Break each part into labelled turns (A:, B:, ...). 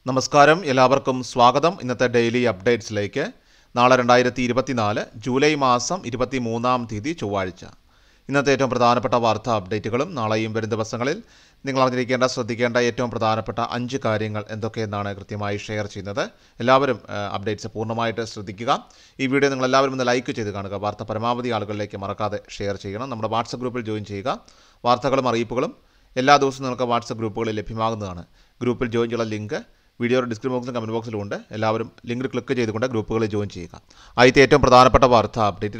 A: നമസ്കാരം, എല്ലാവർക്കും സ്വാഗതം. ഇന്നത്തെ ഡെയിലി അപ്ഡേറ്റ്സിലേക്ക്. നാളെ 2024 ജൂലൈ മാസം 23-ാം തീയതി ചൊവ്വാഴ്ച. ഇന്നത്തെ ഏറ്റവും പ്രധാനപ്പെട്ട വാർത്താ അപ്ഡേറ്റുകളും നാളെയും വരും ദിവസങ്ങളിൽ നിങ്ങൾ അറിഞ്ഞിരിക്കേണ്ട, ശ്രദ്ധിക്കേണ്ട ഏറ്റവും പ്രധാനപ്പെട്ട 5 കാര്യങ്ങൾ എന്തൊക്കെയെന്നാണ് കൃത്യമായി ഷെയർ ചെയ്യുന്നത്. എല്ലാവരും അപ്ഡേറ്റ്സ് പൂർണ്ണമായിട്ട് ശ്രദ്ധിക്കുക. ഈ വീഡിയോ നിങ്ങളെല്ലാവരും ഒന്ന് ലൈക്ക് ചെയ്ത് കാണുക. വാർത്ത പരമാവധി ആളുകളിലേക്ക് മറക്കാതെ ഷെയർ ചെയ്യണം. നമ്മുടെ വാട്സപ്പ് ഗ്രൂപ്പിൽ ജോയിൻ ചെയ്യുക. വാർത്തകളും അറിയിപ്പുകളും എല്ലാ ദിവസവും നിങ്ങൾക്ക് വാട്സപ്പ് ഗ്രൂപ്പുകളിൽ ലഭ്യമാകുന്നതാണ്. ഗ്രൂപ്പിൽ ജോയിൻ ചെയ്യാനുള്ള ലിങ്ക് വീഡിയോയുടെ ഡിസ്ക്രിപ്ഷൻ ബോക്സിലും കമൻറ്റ് ബോക്സിലും ഉണ്ട്. എല്ലാവരും ലിങ്കിൽ ക്ലിക്ക് ചെയ്തുകൊണ്ട് ഗ്രൂപ്പുകളിൽ ജോയിൻ ചെയ്യുക. ആദ്യത്തെ ഏറ്റവും പ്രധാനപ്പെട്ട വാർത്താ അപ്ഡേറ്റ്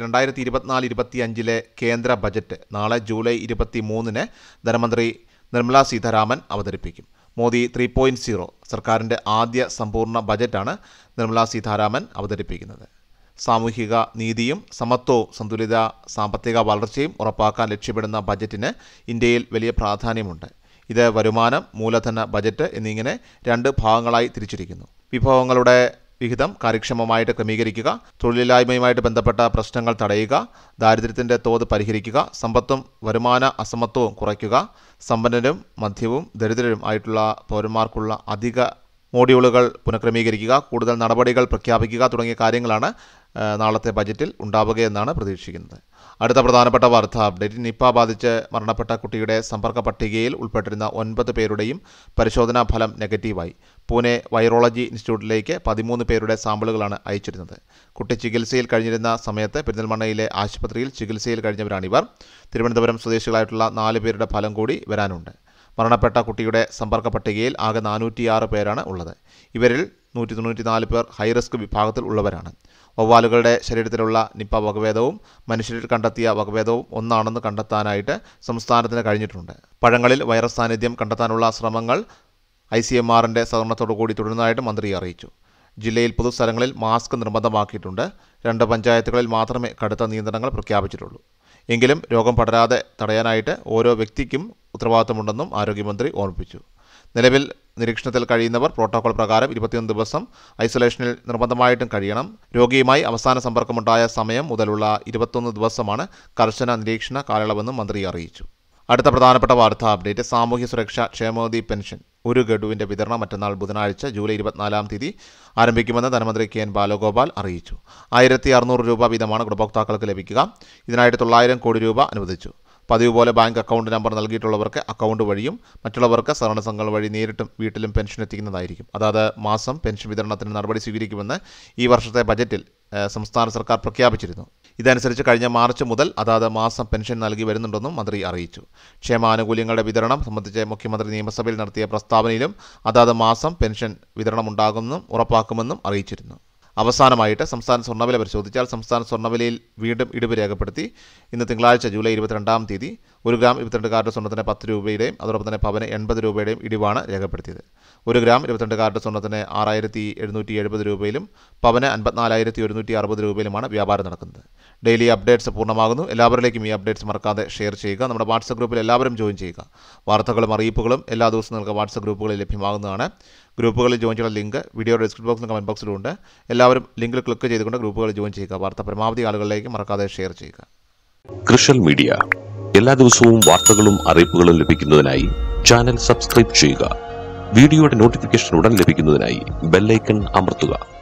A: 2024-25 കേന്ദ്ര ബജറ്റ് നാളെ ജൂലൈ 23-ന് ധനമന്ത്രി നിർമ്മല സീതാരാമൻ അവതരിപ്പിക്കും. മോദി 3.0 സർക്കാരിൻ്റെ ആദ്യ സമ്പൂർണ്ണ ബജറ്റാണ് നിർമ്മല സീതാരാമൻ അവതരിപ്പിക്കുന്നത്. സാമൂഹിക നീതിയും സമത്വവും സന്തുലിത സാമ്പത്തിക വളർച്ചയും ഉറപ്പാക്കാൻ ലക്ഷ്യമിടുന്ന ബജറ്റിന് ഇന്ത്യയിൽ വലിയ പ്രാധാന്യമുണ്ട്. ഇത് വരുമാനം, മൂലധന ബജറ്റ് എന്നിങ്ങനെ 2 ഭാഗങ്ങളായി തിരിച്ചിരിക്കുന്നു. വിഭവങ്ങളുടെ വിഹിതം കാര്യക്ഷമമായിട്ട് ക്രമീകരിക്കുക, തൊഴിലില്ലായ്മയുമായിട്ട് ബന്ധപ്പെട്ട പ്രശ്നങ്ങൾ തടയുക, ദാരിദ്ര്യത്തിൻ്റെ തോത് പരിഹരിക്കുക, സമ്പത്തും വരുമാന അസമത്വവും കുറയ്ക്കുക, സമ്പന്നരും മധ്യവും ദരിദ്രരും ആയിട്ടുള്ള പൗരന്മാർക്കുള്ള അധിക മോഡ്യൂളുകൾ പുനഃക്രമീകരിക്കുക, കൂടുതൽ നടപടികൾ പ്രഖ്യാപിക്കുക തുടങ്ങിയ കാര്യങ്ങളാണ് നാളത്തെ ബജറ്റിൽ ഉണ്ടാവുകയെന്നാണ് പ്രതീക്ഷിക്കുന്നത്. അടുത്ത പ്രധാനപ്പെട്ട വാർത്താ അപ്ഡേറ്റ് നിപ്പ ബാധിച്ച് മരണപ്പെട്ട കുട്ടിയുടെ സമ്പർക്ക പട്ടികയിൽ ഉൾപ്പെട്ടിരുന്ന 9 പേരുടെയും പരിശോധനാ ഫലം നെഗറ്റീവായി. പൂനെ വൈറോളജി ഇൻസ്റ്റിറ്റ്യൂട്ടിലേക്ക് 13 പേരുടെ സാമ്പിളുകളാണ് അയച്ചിരുന്നത്. കുട്ടി ചികിത്സയിൽ കഴിഞ്ഞിരുന്ന സമയത്ത് പെരിന്തൽമണ്ണയിലെ ആശുപത്രിയിൽ ചികിത്സയിൽ കഴിഞ്ഞവരാണിവർ. തിരുവനന്തപുരം സ്വദേശികളായിട്ടുള്ള 4 പേരുടെ ഫലം കൂടി വരാനുണ്ട്. മരണപ്പെട്ട കുട്ടിയുടെ സമ്പർക്ക പട്ടികയിൽ ആകെ 406 പേരാണ് ഉള്ളത്. ഇവരിൽ 194 പേർ ഹൈറിസ്ക് വിഭാഗത്തിൽ ഉള്ളവരാണ്. വവ്വാലുകളുടെ ശരീരത്തിലുള്ള നിപ്പ വകഭേദവും മനുഷ്യരിൽ കണ്ടെത്തിയ വകഭേദവും ഒന്നാണെന്ന് കണ്ടെത്താനായിട്ട് സംസ്ഥാനത്തിന് കഴിഞ്ഞിട്ടുണ്ട്. പഴങ്ങളിൽ വൈറസ് സാന്നിധ്യം കണ്ടെത്താനുള്ള ശ്രമങ്ങൾ ICMR-ന്റെ സഹകരണത്തോടുകൂടി തുടരുന്നതായിട്ട് മന്ത്രി അറിയിച്ചു. ജില്ലയിൽ പൊതുസ്ഥലങ്ങളിൽ മാസ്ക് നിർബന്ധമാക്കിയിട്ടുണ്ട്. 2 പഞ്ചായത്തുകളിൽ മാത്രമേ കടുത്ത നിയന്ത്രണങ്ങൾ പ്രഖ്യാപിച്ചിട്ടുള്ളൂ. എങ്കിലും രോഗം പടരാതെ തടയാനായിട്ട് ഓരോ വ്യക്തിക്കും ഉത്തരവാദിത്തമുണ്ടെന്നും ആരോഗ്യമന്ത്രി ഓർമ്മിപ്പിച്ചു. നിലവിൽ നിരീക്ഷണത്തിൽ കഴിയുന്നവർ പ്രോട്ടോകോൾ പ്രകാരം 21 ദിവസം ഐസൊലേഷനിൽ നിർബന്ധമായിട്ടും കഴിയണം. രോഗിയുമായി അവസാന സമ്പർക്കമുണ്ടായ സമയം മുതലുള്ള 21 ദിവസമാണ് കർശന നിരീക്ഷണ കാലയളവെന്നും മന്ത്രി അറിയിച്ചു. അടുത്ത പ്രധാനപ്പെട്ട വാർത്താ അപ്ഡേറ്റ് സാമൂഹ്യ സുരക്ഷാ ക്ഷേമനിധി പെൻഷൻ ഒരു ഗഡുവിൻ്റെ വിതരണം മറ്റന്നാൾ ബുധനാഴ്ച ജൂലൈ 24-ാം തീയതി ആരംഭിക്കുമെന്ന് ധനമന്ത്രി KN ബാലഗോപാൽ അറിയിച്ചു. 1600 രൂപ വീതമാണ് ഗുണഭോക്താക്കൾക്ക് ലഭിക്കുക. ഇതിനായിട്ട് 900 കോടി രൂപ അനുവദിച്ചു. പതിവ് പോലെ ബാങ്ക് അക്കൗണ്ട് നമ്പർ നൽകിയിട്ടുള്ളവർക്ക് അക്കൗണ്ട് വഴിയും മറ്റുള്ളവർക്ക് സഹകരണ സംഘങ്ങൾ വഴി നേരിട്ടും വീട്ടിലും പെൻഷൻ എത്തിക്കുന്നതായിരിക്കും. അതായത് മാസം പെൻഷൻ വിതരണത്തിന് നടപടി സ്വീകരിക്കുമെന്ന് ഈ വർഷത്തെ ബജറ്റിൽ സംസ്ഥാന സർക്കാർ പ്രഖ്യാപിച്ചിരുന്നു. ഇതനുസരിച്ച് കഴിഞ്ഞ മാർച്ച് മുതൽ അതാത് മാസം പെൻഷൻ നൽകി വരുന്നുണ്ടെന്നും മന്ത്രി അറിയിച്ചു. ക്ഷേമാനുകൂല്യങ്ങളുടെ വിതരണം സംബന്ധിച്ച് മുഖ്യമന്ത്രി നിയമസഭയിൽ നടത്തിയ പ്രസ്താവനയിലും അതാത് മാസം പെൻഷൻ വിതരണം ഉണ്ടാകുമെന്നും ഉറപ്പാക്കുമെന്നും അറിയിച്ചിരുന്നു. അവസാനമായിട്ട് സംസ്ഥാന സ്വർണ്ണവില പരിശോധിച്ചാൽ സംസ്ഥാന സ്വർണ്ണവിലയിൽ വീണ്ടും ഇടിവ് രേഖപ്പെടുത്തി. ഇന്ന് തിങ്കളാഴ്ച ജൂലൈ 22-ാം തീയതി 1 ഗ്രാം 22 കാരറ്റ് സ്വർണ്ണത്തിന് 10 രൂപയുടെയും അതോടൊപ്പം തന്നെ പവന് 80 രൂപയുടെയും ഇടിവാണ് രേഖപ്പെടുത്തിയത്. 1 ഗ്രാം 22 കാരറ്റ് സ്വർണ്ണത്തിന് 6770 രൂപയിലും പവന് 54,160 രൂപയിലുമാണ് വ്യാപാരം നടക്കുന്നത്. ഡെയിലി അപ്ഡേറ്റ്സ് പൂർണ്ണമാകുന്നു. എല്ലാവരിലേക്കും ഈ അപ്ഡേറ്റ്സ് മറക്കാതെ ഷെയർ ചെയ്യുക. നമ്മുടെ വാട്സപ്പ് ഗ്രൂപ്പിൽ എല്ലാവരും ജോയിൻ ചെയ്യുക. വാർത്തകളും അറിയിപ്പുകളും എല്ലാ ദിവസവും നിങ്ങൾക്ക് വാട്സപ്പ് ഗ്രൂപ്പുകളിൽ ലഭ്യമാകുന്നതാണ്. ഗ്രൂപ്പുകളിൽ ജോയിൻ ചെയ്യുന്ന ലിങ്ക് വീഡിയോയുടെ ഡിസ്ക്രിപ്ഷൻ ബോക്സിലും കമൻറ്റ് ബോക്സിലും ഉണ്ട്. എല്ലാവരും ലിങ്കിൽ ക്ലിക്ക് ചെയ്തുകൊണ്ട് ഗ്രൂപ്പുകളിൽ ജോയിൻ ചെയ്യുക. വാർത്ത പരമാവധി ആളുകളിലേക്ക് മറക്കാതെ ഷെയർ ചെയ്യുക.
B: കൃഷൽ മീഡിയ എല്ലാ ദിവസവും വാർത്തകളും അറിയിപ്പുകളും ലഭിക്കുന്നതിനായി ചാനൽ സബ്സ്ക്രൈബ് ചെയ്യുക. വീഡിയോയുടെ നോട്ടിഫിക്കേഷൻ ഉടൻ ലഭിക്കുന്നതിനായി ബെല്ലൈക്കൺ അമർത്തുക.